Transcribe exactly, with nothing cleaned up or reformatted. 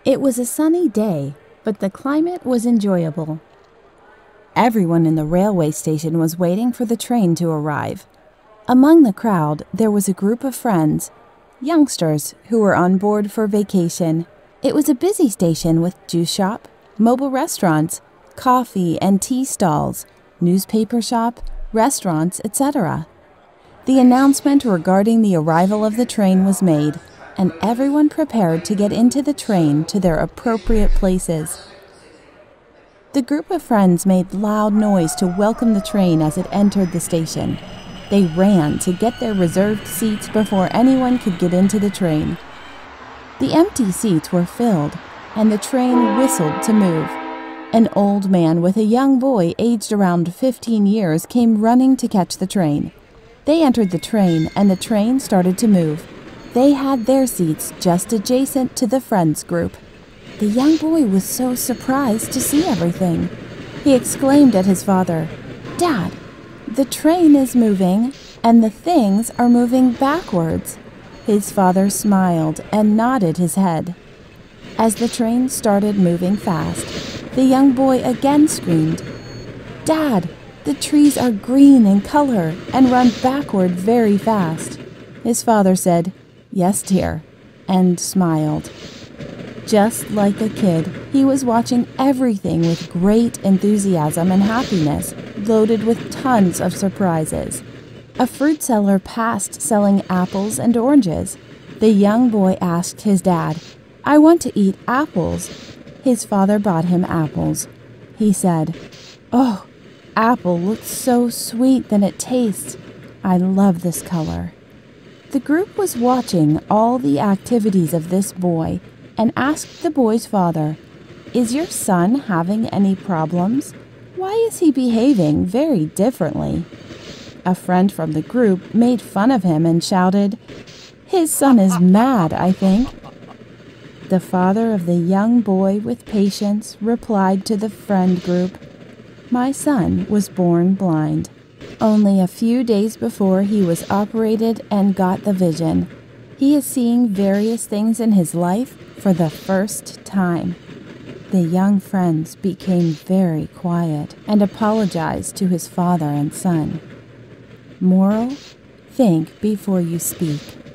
It was a sunny day, but the climate was enjoyable. Everyone in the railway station was waiting for the train to arrive. Among the crowd, there was a group of friends, youngsters who were on board for vacation. It was a busy station with juice shop, mobile restaurants, coffee and tea stalls, newspaper shop, restaurants, et cetera. The announcement regarding the arrival of the train was made, and everyone prepared to get into the train to their appropriate places. The group of friends made loud noise to welcome the train as it entered the station. They ran to get their reserved seats before anyone could get into the train. The empty seats were filled, and the train whistled to move. An old man with a young boy aged around fifteen years came running to catch the train. They entered the train, and the train started to move. They had their seats just adjacent to the friends group. The young boy was so surprised to see everything. He exclaimed at his father, "Dad, the train is moving, and the things are moving backwards." His father smiled and nodded his head. As the train started moving fast, the young boy again screamed, "Dad, the trees are green in color and run backward very fast." His father said, "Yes, dear," and smiled. Just like a kid, he was watching everything with great enthusiasm and happiness, loaded with tons of surprises. A fruit seller passed selling apples and oranges. The young boy asked his dad, "I want to eat apples." His father bought him apples. He said, "Oh, apple looks so sweet than it tastes. I love this color." The group was watching all the activities of this boy and asked the boy's father, "Is your son having any problems? Why is he behaving very differently?" A friend from the group made fun of him and shouted, "His son is mad, I think." The father of the young boy, with patience, replied to the friend group, "My son was born blind. Only a few days before he was operated and got the vision. He is seeing various things in his life for the first time." The young friends became very quiet and apologized to his father and son. Moral: think before you speak.